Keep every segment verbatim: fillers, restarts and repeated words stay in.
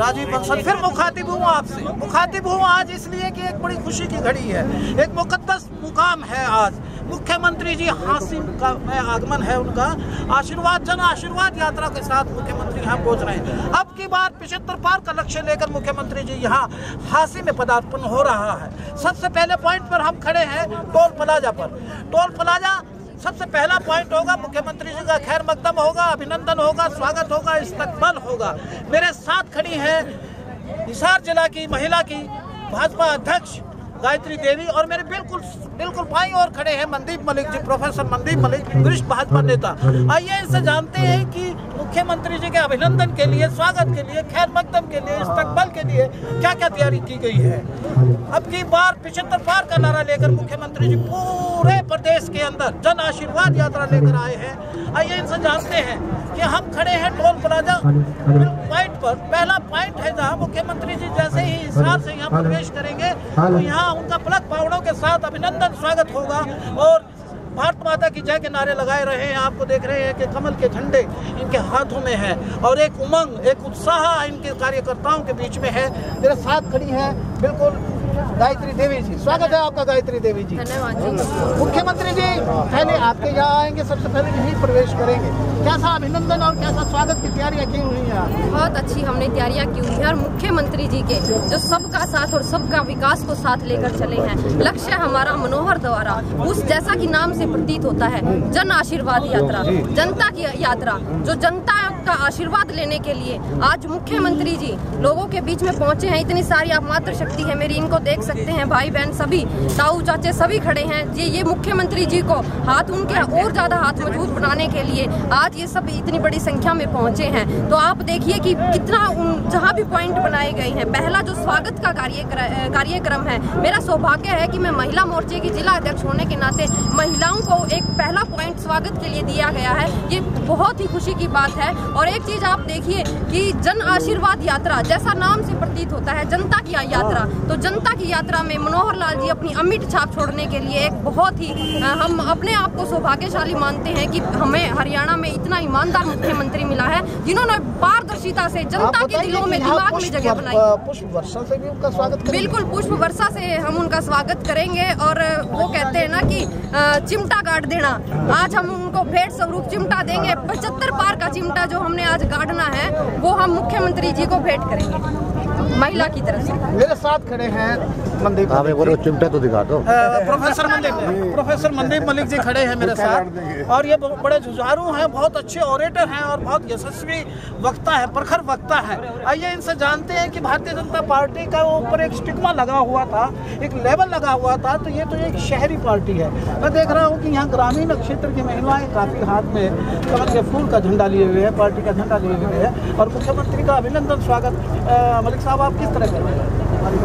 राजीव बंसल फिर मुखातिब हूँ आपसे। मुखातिब हूँ आज इसलिए कि एक बड़ी खुशी की घड़ी है, एक मुकद्दस मुकाम है आज। मुख्यमंत्री जी हासिम का में आगमन है, उनका आशीर्वाद जन आशीर्वाद यात्रा के साथ मुख्यमंत्री यहाँ पहुँच रहे हैं। अब की बार पिछहत्तर पार का लक्ष्य लेकर मुख्यमंत्री जी यहाँ हासिम में पदार्पण हो रहा है। सबसे पहले पॉइंट पर हम खड़े हैं टोल प्लाजा पर। टोल प्लाजा सबसे पहला पॉइंट होगा, मुख्यमंत्री जी का खैर मकदम होगा, अभिनंदन होगा, स्वागत होगा, इस्तकबाल होगा। मेरे साथ खड़ी है हिसार जिला की महिला की भाजपा अध्यक्ष गायत्री देवी और मेरे बिल्कुल बिल्कुल बाईं ओर खड़े हैं मनदीप मलिक जी, प्रोफेसर मनदीप मलिक, वरिष्ठ भाजपा नेता। आइए इनसे जानते हैं कि मुख्यमंत्री जी के अभिनंदन के लिए, स्वागत के लिए, खैर मकदम के लिए, इस्तकबाल के लिए क्या क्या तैयारी की गई है। अब की बार पिछहत्तर पार का नारा लेकर मुख्यमंत्री जी पूरे प्रदेश के अंदर जन आशीर्वाद यात्रा लेकर आए हैं। आइए इनसे जानते हैं कि हम खड़े हैं टोल प्लाजा पॉइंट पर। पहला पॉइंट है जहाँ मुख्यमंत्री जी जैसे ही हिसार से यहाँ प्रवेश करेंगे तो यहाँ उनका पलक पावड़ों के साथ अभिनंदन स्वागत होगा और भारत माता की जय के नारे लगाए रहे हैं। आपको देख रहे हैं कि कमल के झंडे इनके हाथों में है और एक उमंग, एक उत्साह इनके कार्यकर्ताओं के बीच में है। मेरे साथ खड़ी है बिल्कुल गायत्री देवी जी। स्वागत है आपका गायत्री देवी जी। धन्यवाद जी। मुख्यमंत्री जी पहले आपके यहाँ आएंगे, सबसे पहले यहीं प्रवेश करेंगे। कैसा अभिनंदन और कैसा स्वागत की तैयारियां की हुई हैं? बहुत अच्छी हमने तैयारियां की हुई है और मुख्यमंत्री जी के जो सबका साथ और सबका विकास को साथ लेकर चले हैं। लक्ष्य हमारा मनोहर द्वारा उस जैसा कि नाम से प्रतीत होता है, जन आशीर्वाद यात्रा, जनता की यात्रा, जो जनता का आशीर्वाद लेने के लिए आज मुख्यमंत्री जी लोगों के बीच में पहुंचे हैं। इतनी सारी आप मातृशक्ति है मेरी, इनको देख सकते हैं, भाई बहन सभी, ताऊ चाचे सभी खड़े हैं। ये ये मुख्यमंत्री जी को हाथ उनके और ज्यादा हाथ मजबूत बनाने के लिए आज ये सब इतनी बड़ी संख्या में पहुंचे हैं। तो आप देखिए कि कितना जहाँ भी पॉइंट बनाए गए हैं। पहला जो स्वागत का कार्यक्रम है, मेरा सौभाग्य है कि मैं महिला मोर्चे की जिला अध्यक्ष होने के नाते महिलाओं को एक पहला पॉइंट स्वागत के लिए दिया गया है। ये बहुत ही खुशी की बात है। और एक चीज आप देखिए कि जन आशीर्वाद यात्रा जैसा नाम से प्रतीत होता है, जनता की यात्रा, तो जनता की यात्रा में मनोहर लाल जी अपनी अमिट छाप छोड़ने के लिए एक बहुत ही हम अपने आप को सौभाग्यशाली मानते हैं कि हमें हरियाणा में इतना ईमानदार मुख्यमंत्री मिला है जिन्होंने पारदर्शिता से जनता के दिलों में, दिमाग में जगह बनाई। पुष्प वर्षा से भी उनका स्वागत करेंगे? बिल्कुल, पुष्प वर्षा से हम उनका स्वागत करेंगे। और वो कहते हैं ना कि चिमटा गाड़ देना, आज हम उनको भेंट स्वरूप चिमटा देंगे। पचहत्तर पार का चिमटा जो हमने आज गाड़ना है वो हम मुख्यमंत्री जी को भेंट करेंगे महिला की तरफ से। मेरे साथ खड़े हैं मनदीप, चिमटा तो दिखा दो। प्रोफेसर मनदीप प्रोफेसर मनदीप मलिक जी खड़े हैं मेरे साथ और ये बड़े जुझारू हैं, बहुत अच्छे ऑरेटर हैं और बहुत यशस्वी वक्ता है, प्रखर वक्ता है। आइए इनसे जानते हैं कि भारतीय जनता पार्टी का ऊपर एक स्टिग्मा लगा हुआ था, एक लेबल लगा हुआ था, तो ये तो एक शहरी पार्टी है। मैं देख रहा हूँ कि यहाँ ग्रामीण क्षेत्र की महिलाएं काफी हाथ में कमल के फूल का झंडा लिए हुए हैं, पार्टी का झंडा लिए हुए हैं और मुख्यमंत्री का अभिनंदन स्वागत। मलिक साहब आप किस तरह करेंगे?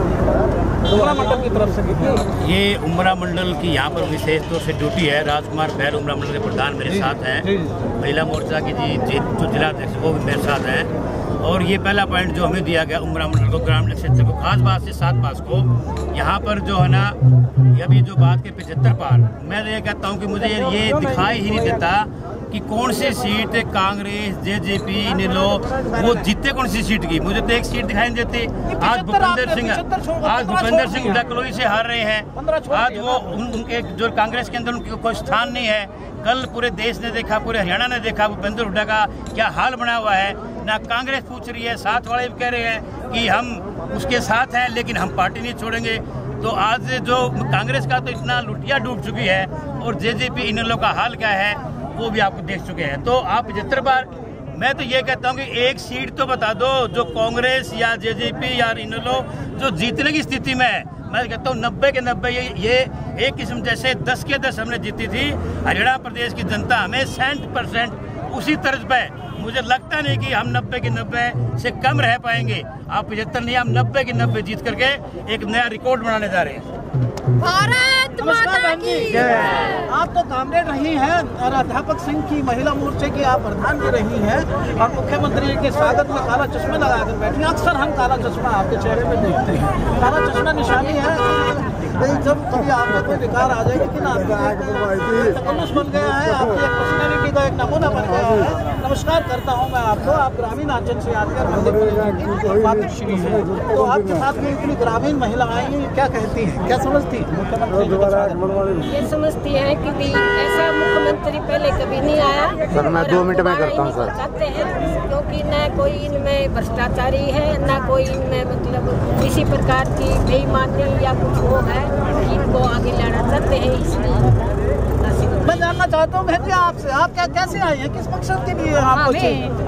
उमरा मंडल की तरफ से ये उमरा मंडल की यहाँ पर विशेष तौर से ड्यूटी है। राजकुमार बैर उमरा मंडल के प्रधान मेरे साथ हैं, महिला मोर्चा की जी जो जिला अध्यक्ष वो भी मेरे साथ हैं। और ये पहला पॉइंट जो हमें दिया गया उमरा मंडल को, ग्रामीण क्षेत्र को, खास बात से सात पास को, यहाँ पर जो है ना अभी जो बात के पिछहत्तर पार, मैं ये कहता हूँ कि मुझे ये दिखाई ही नहीं देता कि कौन सी सीट कांग्रेस, जेजेपी, इनेलो वो जीते कौन सी सीट की। मुझे तो एक सीट दिखाई नहीं देती। आज भूपेंद्र सिंह आज भूपेंद्र सिंह डकलोई से हार रहे हैं। आज वो उनके जो कांग्रेस के अंदर उनके कोई स्थान नहीं है। कल पूरे देश ने देखा, पूरे हरियाणा ने देखा भूपेंद्र हुड्डा का क्या हाल बना हुआ है। ना कांग्रेस पूछ रही है, साथ वाले भी कह रहे हैं कि हम उसके साथ हैं लेकिन हम पार्टी नहीं छोड़ेंगे। तो आज जो कांग्रेस का तो इतना लुटिया डूब चुकी है और जेजेपी इनेलो का हाल क्या है वो भी आपको देख चुके हैं। तो आप पचहत्तर बार, मैं तो ये कहता हूँ कि एक सीट तो बता दो जो कांग्रेस या जेजेपी या इनेलो जो जीतने की स्थिति में है। मैं कहता हूँ नब्बे के नब्बे ये ये एक किस्म जैसे दस के दस हमने जीती थी। हरियाणा प्रदेश की जनता हमें सेंट परसेंट उसी तर्ज पे, मुझे लगता नहीं कि हम नब्बे के नब्बे से कम रह पाएंगे। आप पचहत्तर नहीं, हम नब्बे के नब्बे जीत करके एक नया रिकॉर्ड बनाने जा रहे हैं। भारत माता की जय। आप तो कामरेड रही हैं और अध्यापक सिंह की महिला मोर्चे की आप प्रधान भी रही हैं और मुख्यमंत्री के स्वागत में काला चश्मा लगाकर बैठी। अक्सर हम काला चश्मा आपके चेहरे पे देखते हैं, काला चश्मा निशानी है लेकिन जब कभी आपका कोई विकार आ जाएगा कि ना तकल्लुस बन गया है, आपकी एक पर्सनैलिटी का एक नमूना बन गया है। नमस्कार करता हूँ मैं आपको। आप ग्रामीण आंचल से आकर मंदिर मातृ श्री है, तो आपके साथ में इतनी ग्रामीण महिला आई हैं, क्या कहती हैं, क्या समझती हैं मुख्यमंत्री? ये समझती है कि ऐसा मुख्यमंत्री पहले कभी नहीं आया। सर मैं दो मिनट में करता हूँ सर। चाहते हैं क्योंकि न कोई इनमें भ्रष्टाचारी है, न कोई इनमें मतलब किसी प्रकार की बेईमानी या कुछ वो है, इनको आगे लाना चाहते हैं। इसलिए मैं जानना चाहता हूँ बहन जी आपसे, आप क्या कैसे आई हैं, किस मकसद के लिए आप हम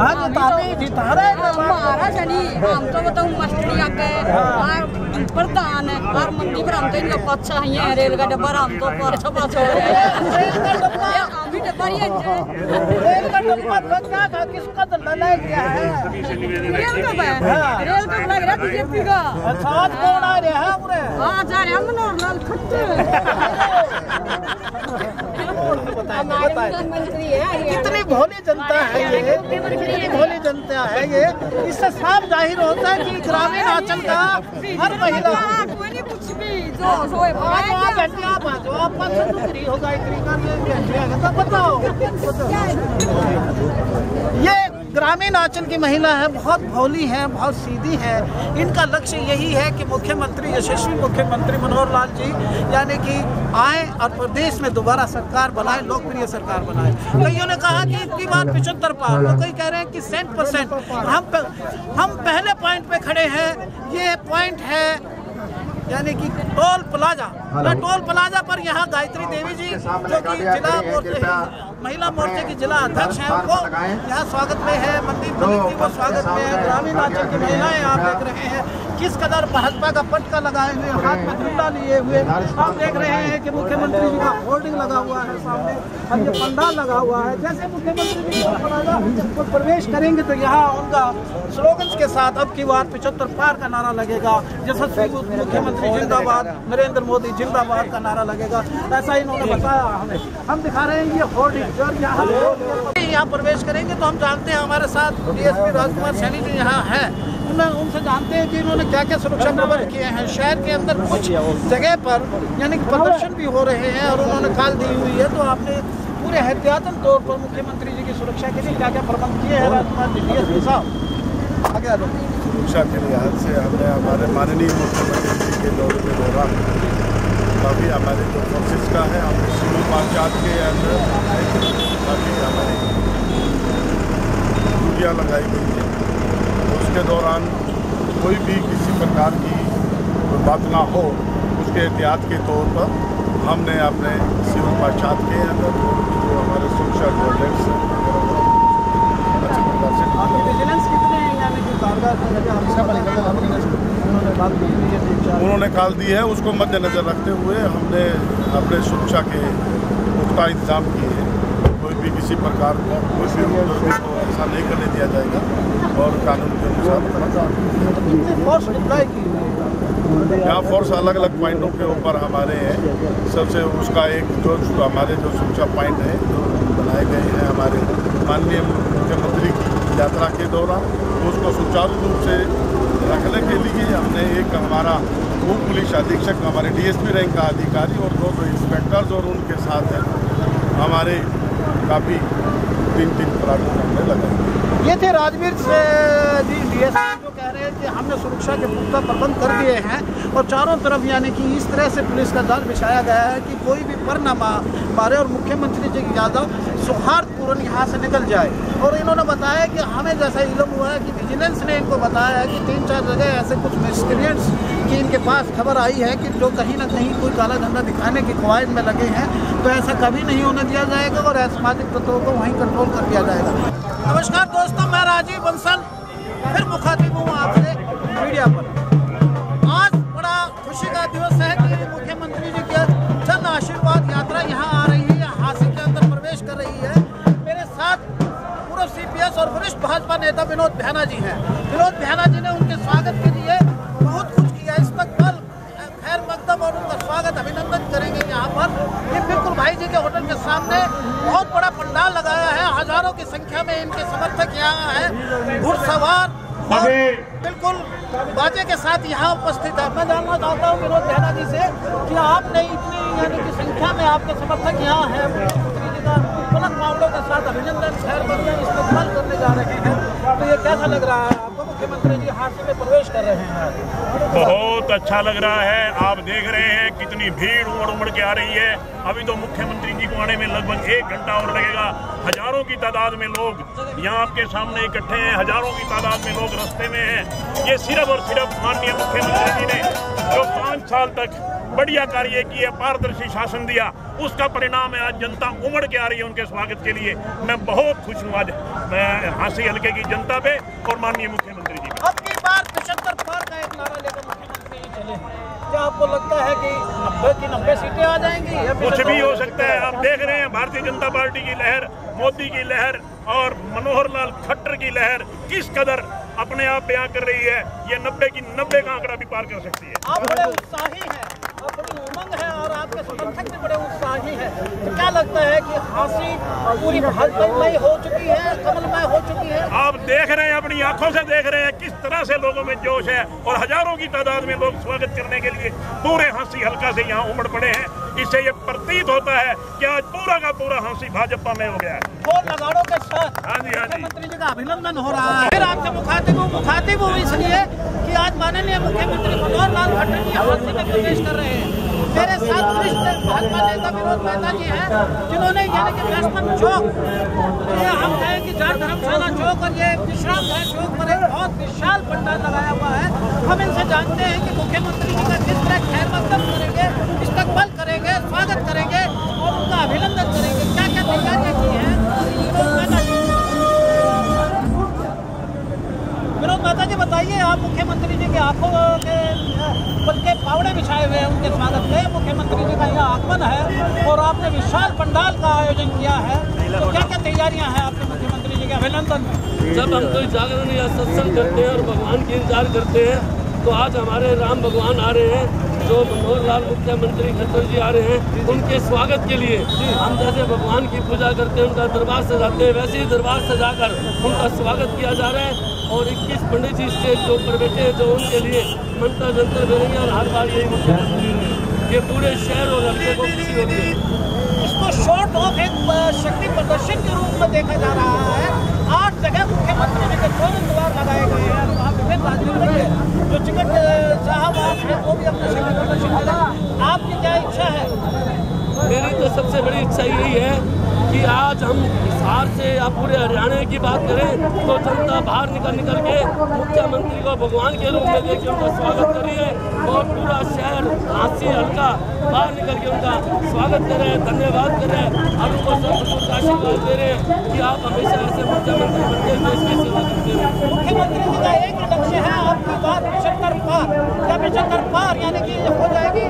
तो बताऊँ मस्टरिया के प्रधान है और मंडी पर हम तो इनका पक्ष है, रेल का डब्बा हम तो पाछा पाछा रेल का डब्बा क्या था, किसका लड़ाई क्या है? रेल का रेल का लग रहा बीजेपी का। अच्छा कौन आ रहा है पूरे? हाँ जा रहे हम मनोहर लाल मंत्री है। कितनी भोली जनता है ये, कितनी भोली जनता है ये। इससे साफ जाहिर होता है कि ग्रामीण आंचल का हर महिला कुछ भी जो आप आपका सुंदरी होगा तो बताओ। ये ग्रामीण आंचल की महिला है, बहुत भोली है, बहुत सीधी है। इनका लक्ष्य यही है कि मुख्यमंत्री यशस्वी मुख्यमंत्री मनोहर लाल जी यानी कि आए और प्रदेश में दोबारा सरकार बनाए, लोकप्रिय सरकार बनाए। कईयों ने कहा कि इतनी बार पिछहत्तर पार, तो कई कह रहे हैं कि सेंट परसेंट। हम हम पहले पॉइंट पे खड़े हैं। ये पॉइंट है यानी कि टोल प्लाजा। टोल प्लाजा पर यहाँ गायत्री देवी जी जो कि जिला मोर्चे महिला मोर्चे की जिला अध्यक्ष हैं, वो यहाँ स्वागत में है। मनदीप मलिक जी वो स्वागत में है। ग्रामीण आंचल की महिलाएं आप देख रहे हैं किस कदर भाजपा का पटका लगाए हुए, हाथ में झंडा लिए हुए। आप देख रहे हैं कि मुख्यमंत्री जी का होर्डिंग लगा हुआ है सामने, और ये पंडाल लगा हुआ है। जैसे मुख्यमंत्री जी को प्रवेश करेंगे तो यहाँ उनका स्लोगन्स के साथ अब की बार पिछहत्तर पार का नारा लगेगा। जैसे मुख्यमंत्री जिंदाबाद, नरेंद्र मोदी जिंदाबाद का नारा लगेगा, ऐसा ही इन्होंने बताया हमें। हम दिखा रहे हैं ये होर्डिंग। यहाँ यहाँ प्रवेश करेंगे तो हम जानते हैं हमारे साथ डीएसपी राजकुमार सैनी जी यहाँ हैं। उन्हें उनसे जानते हैं कि इन्होंने क्या क्या सुरक्षा प्रबंध किए हैं। शहर के अंदर कुछ जगह पर यानी कि प्रदर्शन भी हो रहे हैं और उन्होंने कॉल दी हुई है, तो आपने पूरे एहतियातन तौर पर मुख्यमंत्री जी की सुरक्षा के लिए क्या क्या प्रबंध किए हैं राजकुमार जी? डीएसपी साहब आगे आ लो। सुरक्षा के लिहाज से हमने हमारे माननीय मुख्यमंत्री जी के दौरे के दौरान काफ़ी हमारे जो फोर्सेस का है, हम सिविल पंचायत के अंदर काफ़ी हमारी ड्यूटियाँ लगाई गई है। उसके दौरान कोई भी किसी प्रकार की बात ना हो, उसके एहतियात के तौर पर हमने अपने सिविल पंचायत के अंदर जो हमारे सुरक्षा प्रोजेक्ट्स अच्छी प्रकार से विजिलेंस कितने यानी कि उन्होंने कॉल दी है, उसको मद्देनजर रखते हुए हमने अपने सुरक्षा के पुख्ता इंतजाम किए हैं। कोई भी किसी प्रकार को कोई भी को ऐसा नहीं करने दिया जाएगा और कानून के अनुसार यहाँ फोर्स अलग अलग पॉइंटों के ऊपर हमारे हैं। सबसे उसका एक जो हमारे जो सुरक्षा पॉइंट है जो बनाए गए हैं हमारे माननीय मुख्यमंत्री की यात्रा के दौरान, उसको सुचारू रूप से रखने के लिए हमने एक हमारा उप पुलिस अधीक्षक, हमारे डीएसपी रैंक का अधिकारी और दो दो इंस्पेक्टर्स और उनके साथ है हमारे काफ़ी तीन तीन प्लाटून हमने लगाए। ये थे राजवीर से जी डीएसपी जो कह रहे हैं कि हमने सुरक्षा के पुख्ता प्रबंध कर दिए हैं और चारों तरफ यानी कि इस तरह से पुलिस का जाल बिछाया गया है कि कोई भी पर न मारे और मुख्यमंत्री जी की यादव सौहार्दपूर्ण यहाँ से निकल जाए। और इन्होंने बताया कि हमें जैसा इल्म हुआ है कि विजिलेंस ने इनको बताया है कि तीन चार जगह ऐसे कुछ मिसक्रिएंट्स की इनके पास खबर आई है कि जो कहीं ना कहीं कोई काला धंधा दिखाने की कवायद में लगे हैं, तो ऐसा कभी नहीं होने दिया जाएगा और असामाजिक तत्वों को वहीं कंट्रोल कर दिया जाएगा। नमस्कार दोस्तों, मैं राजीव बंसल फिर मुखातिब हूँ आपसे मीडिया पर। आज बड़ा खुशी का दिवस है कि मुख्यमंत्री जी की जन आशीर्वाद यात्रा यहाँ आ रही है, हासिल के अंदर प्रवेश कर रही है। मेरे साथ पूर्व सीपीएस और वरिष्ठ भाजपा नेता विनोद बिहाना जी हैं। विनोद बिहाना जी ने उनके स्वागत के लिए बहुत कुछ किया। इस वक्त कल खैर मकदम और उनका स्वागत अभिनंदन करेंगे यहाँ पर। ये बिल्कुल भाई जी के होटल के सामने बहुत बड़ा पंडाल लगाया है, हजारों की संख्या में इनके समर्थक यहाँ है, घुड़सवार बिल्कुल बाजे के साथ यहाँ उपस्थित है। मैं जानना चाहता हूँ विनोद मेहता जी से कि आपने इतनी यानी कि संख्या में आपके समर्थक यहाँ हैं, मुख्यमंत्री जी का गलत मामलों के साथ अभिनंदन खैर मकदम इस्तेमाल करने जा रहे हैं, तो ये कैसा लग रहा है आपको? मुख्यमंत्री जी हाथी में प्रवेश कर रहे हैं। बहुत अच्छा लग रहा है। आप देख रहे हैं कितनी भीड़ उमड़ उमड़ के आ रही है। अभी तो मुख्यमंत्री जी को आने में लगभग एक घंटा और लगेगा। हजारों की तादाद में लोग यहाँ आपके सामने इकट्ठे हैं, हजारों की तादाद में लोग रास्ते में हैं। ये सिर्फ और सिर्फ माननीय मुख्यमंत्री जी ने जो पाँच साल तक बढ़िया कार्य किए, पारदर्शी शासन दिया, उसका परिणाम है। आज जनता उमड़ के आ रही है उनके स्वागत के लिए। मैं बहुत खुश हूँ आज हांसी हल्के की जनता पे और माननीय मुख्यमंत्री जी पे। अब की बार पिछहत्तर पार का एक नारा लेकर मुख्यमंत्री जी चले, क्या आपको लगता है कि नब्बे की नब्बे सीटें आ जाएंगी? कुछ भी हो सकता है। आप देख रहे हैं भारतीय जनता पार्टी की लहर, मोदी की लहर और मनोहर लाल खट्टर की लहर किस कदर अपने आप बयां कर रही है। ये नब्बे की नब्बे का आंकड़ा भी पार कर सकती है। आप बड़े उत्साही हैं, आप बड़ी उमंग है और आपके समर्थक भी बड़े उत्साही हैं, तो क्या लगता है कि हांसी पूरी भाजपाई हो चुकी है, कमलमय हो चुकी है? आप देख रहे हैं, अपनी आंखों से देख रहे हैं किस तरह से लोगों में जोश है और हजारों की तादाद में लोग स्वागत करने के लिए पूरे हांसी हल्का से यहाँ उमड़ पड़े हैं। इससे ये प्रतीत होता है कि आज पूरा का पूरा हांसी भाजपा में हो गया है। ढोल नगाड़ों के साथ हाँ जी, हाँ जी। मुख्यमंत्री जी का अभिनंदन हो रहा है। फिर आपसे मुखातिब हूँ मुखातिब हूँ इसलिए कि आज माननीय मुख्यमंत्री मनोहर लाल खट्टर जी हांसी में प्रवेश कर रहे हैं। मेरे साथ वरिष्ठ भाजपा नेता विनोद मेहता जी हैं, जिन्होंने यानी कि व्यासपन चौक, ये हम कहें कि जहाँ धर्मशाला चौक और ये विश्राम गृह चौक पर एक बहुत विशाल पंडाल लगाया हुआ है। हम इनसे जानते हैं कि मुख्यमंत्री जी का किस तरह खैर मकदम करेंगे, इस्तकबाल करेंगे, स्वागत करेंगे और उनका अभिनंदन करेंगे। क्या क्या तैयारियां की हैं विनोद मेहता जी? विनोद मेहता जी बताइए, आप मुख्यमंत्री जी के आंखों के बल्कि पावड़े बिछाए हुए हैं उनके स्वागत में। मुख्यमंत्री जी का यहाँ आगमन है और आपने विशाल पंडाल का आयोजन किया है, तो क्या क्या तैयारियां हैं आपके मुख्यमंत्री जी के अभिनंदन में? जब हम कोई जागरण या सत्संग करते हैं और भगवान की इंतजार करते हैं, तो आज हमारे राम भगवान आ रहे हैं, जो मनोहर लाल मुख्यमंत्री खट्टर जी आ रहे हैं, उनके स्वागत के लिए हम जैसे भगवान की पूजा करते हैं, उनका दरबार सजाते हैं, वैसे ही दरबार सजाकर उनका स्वागत किया जा रहा है। और इक्कीस पंडित जी स्टेज के ऊपर बैठे हैं, जो उनके लिए मंत्र जंत्र करेंगे और हर बार यही मुख्यमंत्री ये पूरे शहर और हल्के को खुशी होगी। इसको शॉर्ट ऑफ एक शक्ति प्रदर्शन के रूप में देखा जा रहा है। आठ जगह मुख्यमंत्री जी के चौदह द्वार लगाए गए हैं। वहाँ विभिन्न राजनीतिक के जो टिकट साहब आप हैं वो भी अपना शक्ति प्रदर्शन करें। आपकी क्या इच्छा है? मेरी तो सबसे बड़ी इच्छा यही है कि आज हम हिसार से या पूरे हरियाणा की बात करें तो जनता बाहर निकल निकल के मुख्यमंत्री को भगवान के रूप में देख के उनका स्वागत कर रही है और पूरा शहर हांसी हल्का बाहर निकल के उनका स्वागत कर रहे हैं, धन्यवाद कर रहे हैं और उनको सब आशीर्वाद दे रहे हैं कि आप हमेशा ऐसे मुख्यमंत्री बनते देश की सेवा करते रहे। मुख्यमंत्री जी का एक ही लक्ष्य है, आपकी बात पिछहत्तर पार, क्या पिछहत्तर पार यानी कि हो जाएगी?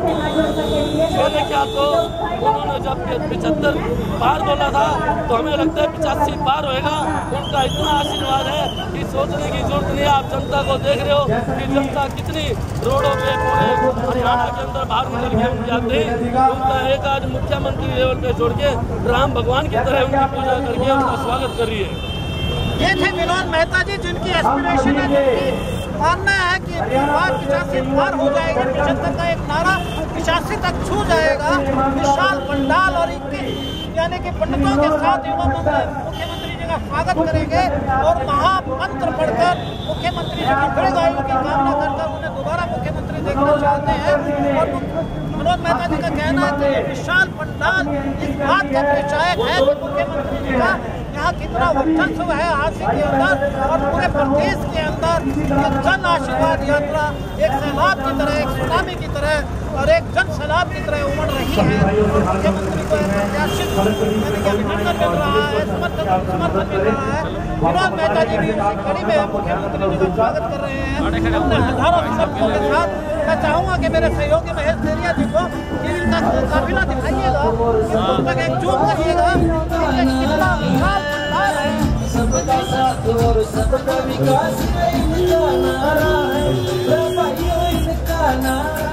मैंने क्या तो उन्होंने जब पिछहत्तर पार बोला था तो हमें लगता है पिचासी पार होएगा। उनका इतना आशीर्वाद है कि सोचने की जरूरत नहीं है। आप जनता को देख रहे हो कि जनता कितनी रोडों पे पूरे हरियाणा के अंदर बाहर निकल के उनकी आते हैं। उनका एक आज मुख्यमंत्री लेवल पे छोड़ के राम भगवान की तरह उनकी पूजा करके उनका स्वागत कर रही है। ये थे विनोद मेहता जी, जिनकी एस्पिरेशन है, जिनकी मानना है कि बार पिचासी पार हो जाएगी। पिछहत्तर का एक नारा पिचासी तक छू जाएगा। विशाल पंडाल और इक्कीस यानी कि पंडितों के साथ युवा मुख्यमंत्री जी का स्वागत करेंगे और महामंत्र पढ़कर मुख्यमंत्री जी की दीर्घायु की कामना करकर उन्हें दोबारा मुख्यमंत्री देखना चाहते हैं। और विनोद मेहता जी का कहना है कि विशाल पंडाल इस बात का परिचायक है कि मुख्यमंत्री जी का यहाँ कितना वर्चस्व है हांसी के अंदर और पूरे प्रदेश के अंदर जन आशीर्वाद यात्रा एक सैलाब की तरह, एक सुनामी की तरह और एक जन सैलाब की तरह उमड़ रही है। मुख्यमंत्री को प्रत्याशित अभिनंदन मिल रहा है, समर्थन समर्थन मिल रहा है। विनोद मेहता जी भी उसी कड़ी में मुख्यमंत्री जी का स्वागत कर रहे हैं अपने हजारों समर्थकों के साथ। मैं चाहूँगा कि मेरे सहयोगी महेश देरिया जी को इनका काफिला दिखाइएगा, उस तक एक जूम करिएगा, कितना विशाल पंडाल है। सबका साथ और सबका विकास इनका नारा है, भाइयों इनका नारा।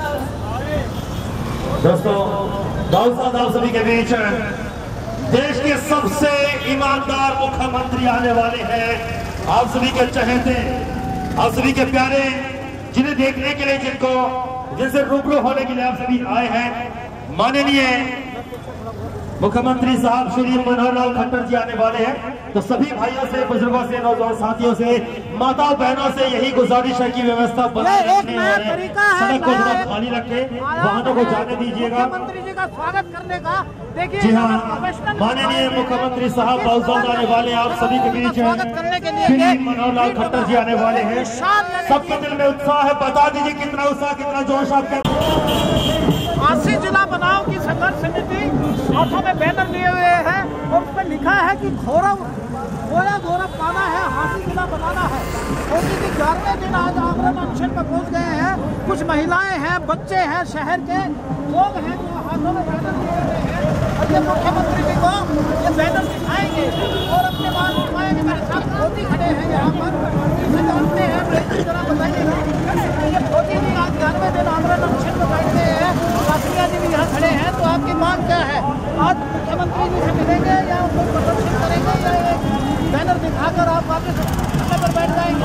दोस्तों, बहुत साथ आप सभी के बीच देश के सबसे ईमानदार मुख्यमंत्री आने वाले हैं। आप सभी के चहेते, आप सभी के प्यारे, जिन्हें देखने के लिए, जिनको जिनसे रूबरू होने के लिए आप सभी आए हैं, माननीय मुख्यमंत्री साहब श्री मनोहर लाल खट्टर जी आने वाले हैं। तो सभी भाइयों से, बुजुर्गों से, नौजवान साथियों से, माताओं बहनों से यही गुजारिश है कि व्यवस्था बनाए रखें और सड़क को थोड़ा खाली रखें, वाहनों को जाने दीजिएगा। मुख्यमंत्री जी का स्वागत करने का देखिए, जी हाँ, माननीय मुख्यमंत्री साहब बहुत जल्द आने वाले, आप सभी के बीच श्री मनोहर लाल खट्टर जी आने वाले हैं। सबके दिल में उत्साह है, बता दीजिए कितना उत्साह, कितना जोश आपके। हांसी जिला बनाओ की संघर्ष समिति हाथों में बैनर लिए हुए है और उसमें लिखा है कि घोरा घोरा घोरा पाना है, हांसी जिला बनाना है। मोदी जी ग्यारहवें दिन आज आमरण अनशन पर पहुंच गए हैं। कुछ महिलाएं हैं, बच्चे हैं, शहर के लोग हैं जो हाथों में बैनर लिए हुए हैं और ये मुख्यमंत्री जी को ये बैनर दिखाएंगे और अपने बात दिखाएंगे। मेरे साथ मोदी खड़े हैं यहाँ पर, इसे जानते हैं, जरा बताइएगा। ये मोदी जी आज ग्यारहवें दिन आमरण अनशन पर बैठे हैं, कासिया जी भी यहाँ खड़े हैं, तो आपकी मांग क्या है? आज मुख्यमंत्री जी से मिलेंगे या उनको प्रदर्शन करेंगे या एक बैनर दिखाकर आप वापस अपने पर बैठ जाएंगे?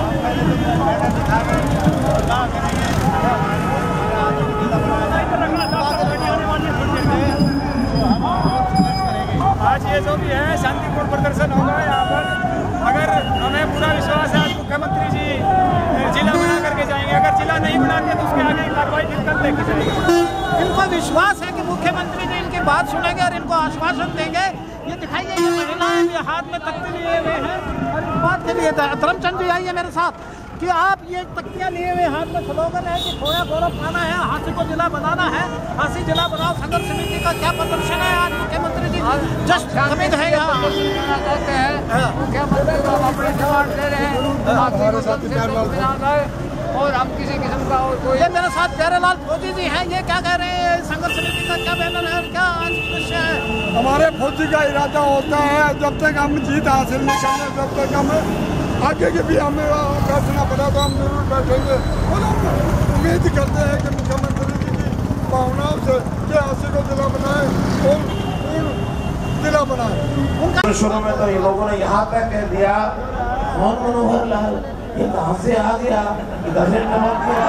आज ये जो भी है शांतिपूर्ण प्रदर्शन होगा यहाँ पर। अगर हमें पूरा विश्वास है आज मुख्यमंत्री जी जिला बना करके जाएंगे, अगर जिला नहीं बनाते तो उसके आगे कार्रवाई फिर कल देखी जाएगी। इनको विश्वास है कि मुख्यमंत्री जी इनकी बात सुनेंगे और इनको आश्वासन देंगे। ये दिखाइए, ये महिलाएं भी हाथ में तख्ती लिए हुए हैं और इस बात के लिए धर्मचंद जी आइए मेरे साथ कि आप ये तख्तियां लिए हुए हाथ में स्लोगन है कि खोया गौरव पाना है, हांसी को जिला बनाना है, हांसी जिला बनाओ संघर्ष समिति का क्या प्रदर्शन है आज मुख्यमंत्री जी जस्ट कमिंग है यहाँ। मुख्यमंत्री को अपने डिमांड दे रहे हैं और हम किसी किस्म का और कोई। ये मेरे साथ प्यारेलाल फौजी जी हैं, ये क्या कह रहे हैं? संघर्ष समिति का क्या बैनर है और क्या आज दृश्य है? हमारे फौजी का इरादा होता है जब तक हम जीत हासिल नहीं करें, जब तक हम आगे के भी हमें बैठना पड़ा तो हम जरूर बैठेंगे और हम उम्मीद करते हैं कि मुख्यमंत्री जी की भावनाओं से कि हासिल को जिला बनाए और पूर्ण जिला बनाए। शुरू में तो ये लोगों ने यहाँ तक कह दिया मोहन मनोहर लाल ये कहाँ से आ गया, इधर से टपक गया।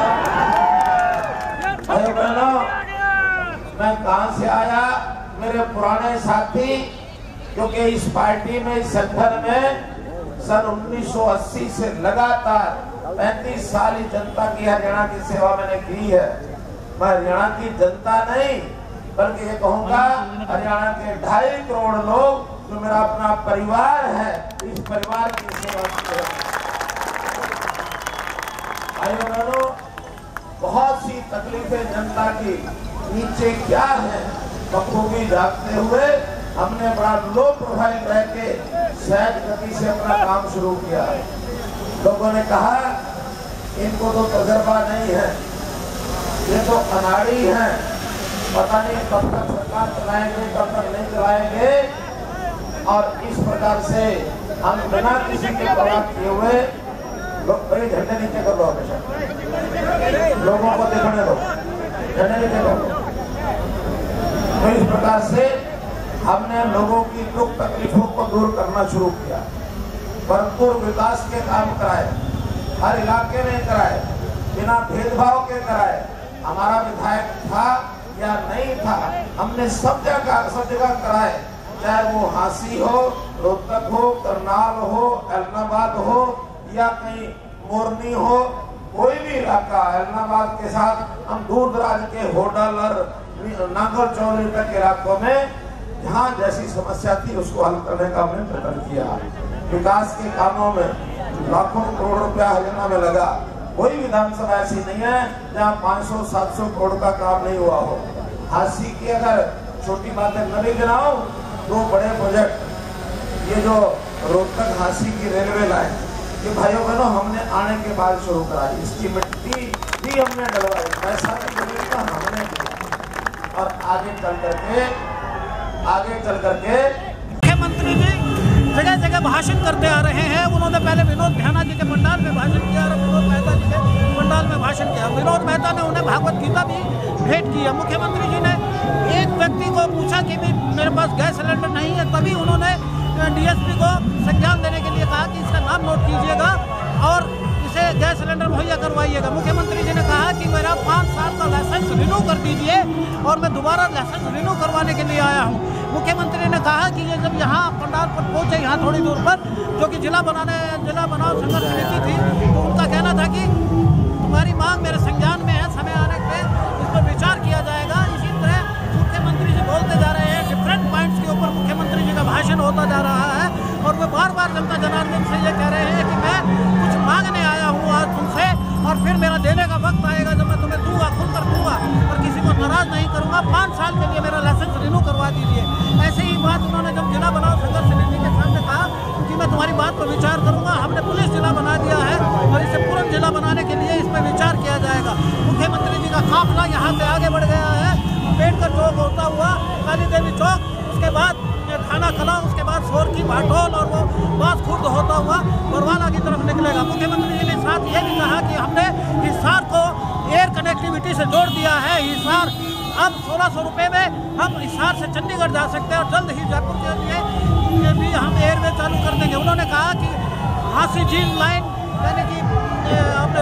अरे बहनों, मैं कहाँ से आया? मेरे पुराने साथी, क्योंकि इस पार्टी में, इस संगठन में सन उन्नीस सौ अस्सी से लगातार पैंतीस साल ही जनता की, हरियाणा की सेवा मैंने की है। मैं हरियाणा की जनता नहीं बल्कि ये कहूँगा हरियाणा के ढाई करोड़ लोग जो मेरा अपना परिवार है, इस परिवार की सेवा की है। भाइयों बहनों, बहुत सी तकलीफें जनता की नीचे क्या है बखूबी जानते हुए हमने बड़ा लो प्रोफाइल रह के सहज गति से अपना काम शुरू किया। लोगों ने कहा इनको तो तजर्बा नहीं है, ये तो अनाड़ी हैं, पता नहीं कब तक सरकार चलाएंगे कब तक नहीं चलाएंगे। और इस प्रकार से हम बिना किसी के परवाह किए हुए बड़े झंडे नीचे कर लो, हमेशा लोगों को देखने दो, झंडे नीचे करो। तो इस प्रकार से हमने लोगों की दुख तकलीफों को दूर करना शुरू किया, भरपूर विकास के काम कराए, हर इलाके में कराए, बिना भेदभाव के कराए। हमारा विधायक था या नहीं था, हमने सब जगह सब जगह कराए, चाहे वो हांसी हो, रोहतक हो, करनाल हो, एलनाबाद हो या कहीं मोरनी हो, कोई भी इलाका। एलनाबाद के साथ हम दूर दराज के होडल और नागौर चौधरी तक के इलाकों में जहाँ जैसी समस्या थी उसको हल करने का हमने प्रयत्न किया। विकास के कामों में लाखों करोड़ रुपया हरियाणा में लगा। कोई विधानसभा ऐसी नहीं है जहाँ पाँच सौ सात सौ करोड़ का काम नहीं हुआ हो। हांसी की अगर छोटी बातें न भी गिनाओ, दो बड़े प्रोजेक्ट, ये जो रोहतक हांसी की रेलवे लाइन, ये भाइयों बहनों हमने आने के बाद शुरू कराई। इसकी मिट्टी भी हमने डलवाई, पैसा भी जमीन का हमने दिया। और आगे चल करके आगे चल करके मुख्यमंत्री जी जगह जगह भाषण करते आ रहे हैं। उन्होंने पहले विनोद मेहता जी के पंडाल में भाषण किया और विनोद मेहता जी के पंडाल में भाषण किया। विनोद मेहता ने उन्हें भागवत गीता भी भेंट किया। मुख्यमंत्री जी ने एक व्यक्ति को पूछा कि भी मेरे पास गैस सिलेंडर नहीं है, तभी उन्होंने डीएसपी को संज्ञान देने के लिए कहा कि इसका नाम नोट कीजिएगा और से गैस सिलेंडर मुहैया करवाइएगा। मुख्यमंत्री जी ने कहा कि मेरा पाँच साल का लाइसेंस रिन्यू कर दीजिए और मैं दोबारा लाइसेंस रिन्यू करवाने के लिए आया हूँ। मुख्यमंत्री ने कहा कि ये जब यहाँ पंडाल पर पहुँचे, यहाँ थोड़ी दूर पर, जो कि जिला बनाने जिला बनाओ संघर्ष समिति थी, तो उनका कहना था कि तुम्हारी मांग मेरे संज्ञान में है, समय आने पे इस पर विचार किया जाएगा। इसी तरह मुख्यमंत्री जी बोलते जा रहे हैं, डिफरेंट पॉइंट्स के ऊपर मुख्यमंत्री जी का भाषण होता जा रहा है और वे बार बार जनता जनार्दन से ये कह रहे हैं कि मैं कुछ मांगने आया हूँ आज तुमसे और फिर मेरा देने का वक्त आएगा जब मैं तुम्हें दूंगा, खुलकर दूंगा और किसी को नाराज नहीं करूँगा। पाँच साल के लिए मेरा लाइसेंस रिन्यू करवा दीजिए। ऐसे ही बात उन्होंने जब जिला बनाओ संघर्ष समिति के सामने कहा कि मैं तुम्हारी बात पर विचार करूँगा, हमने पुलिस जिला बना दिया है और इसे पूर्ण जिला बनाने के लिए इस पर विचार किया जाएगा। मुख्यमंत्री जी का काफिला यहाँ से आगे बढ़ गया है, अम्बेडकर चौक होता हुआ काली देवी चौक, उसके बाद थाना कला, उसके बाद सोरकी भाटोल और वो बास खुर्द होता हुआ बरवाला की तरफ निकलेगा। मुख्यमंत्री जी ने साथ ये भी कहा कि हमने हिसार को एयर कनेक्टिविटी से जोड़ दिया है। हिसार अब सोलह सौ रुपये में हम हिसार से चंडीगढ़ जा सकते हैं और जल्द ही जयपुर के लिए भी हम एयरवे चालू कर देंगे। उन्होंने कहा कि हांसी झील लाइन यानी कि